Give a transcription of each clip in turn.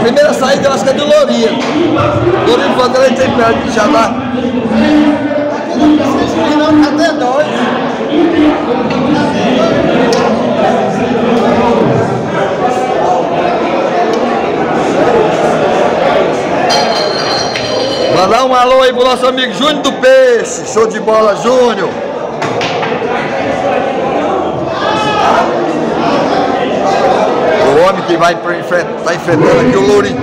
primeira saída eu acho que é do Lourinho. Lourinho Vanderlei tem perto, já tá. Até dois. Mandar um alô aí pro nosso amigo Júnior do Peixe. Show de bola, Júnior. O homem que vai tá enfrentando aqui o Lourinho.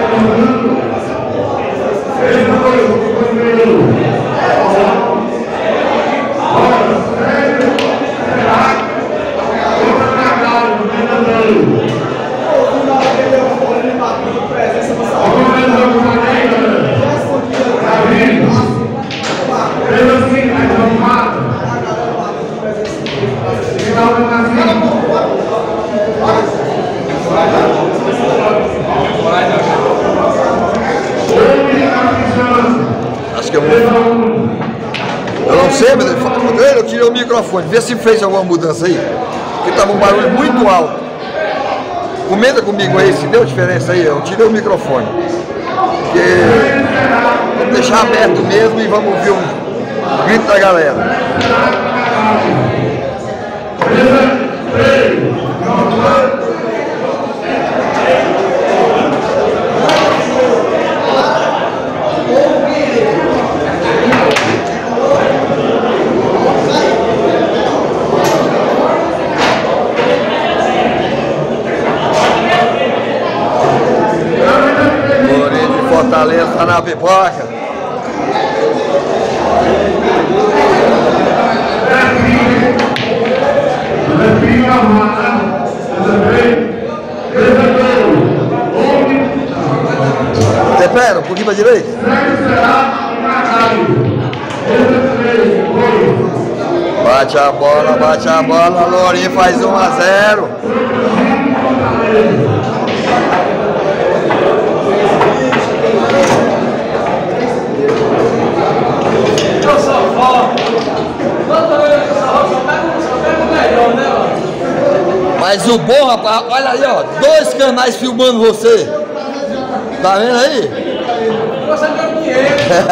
Acho que eu não sei, mas eu tirei o microfone. Vê se fez alguma mudança aí. Porque tava um barulho muito alto. Comenta comigo aí se deu diferença aí. Eu tirei o microfone. Porque vamos deixar aberto mesmo e vamos ouvir o grito da galera. Fortaleza tá na pipoca. Você pera, um pouquinho pra direita. Bate a bola, Lourinho faz 1 a 0. Mas o bom, rapaz, olha aí, ó, 2 canais filmando você. Tá vendo aí? Você ganhou dinheiro.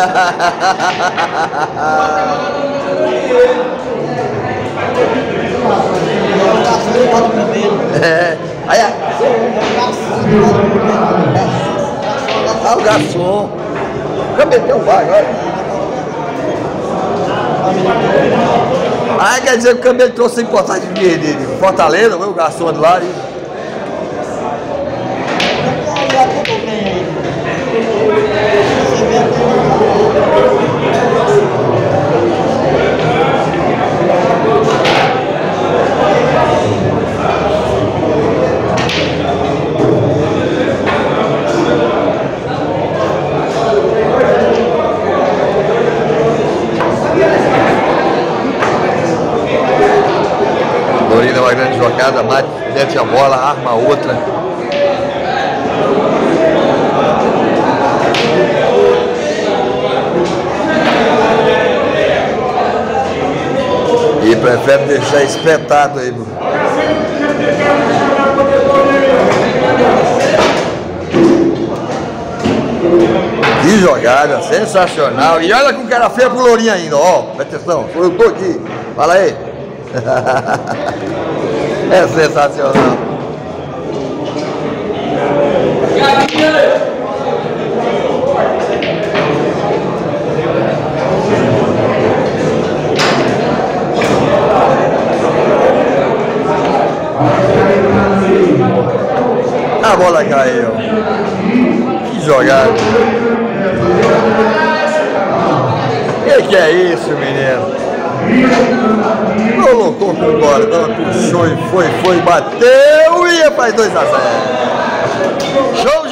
É. Aí, o garçom. Cabeteu o bar agora. Ah, quer dizer que o Camelo trouxe a importância de Fortaleza, o garçom de lá. Lourinho é uma grande jogada, mete a bola, arma outra. E prefere deixar espetado aí, bro. Que jogada, sensacional. E olha com cara feia pro Lourinho ainda, ó. Presta atenção, eu tô aqui. Fala aí. É sensacional. A bola caiu. Que jogada. Que é isso, menino? Colocou por embora, puxou e foi, bateu e faz 2 a 0. Show!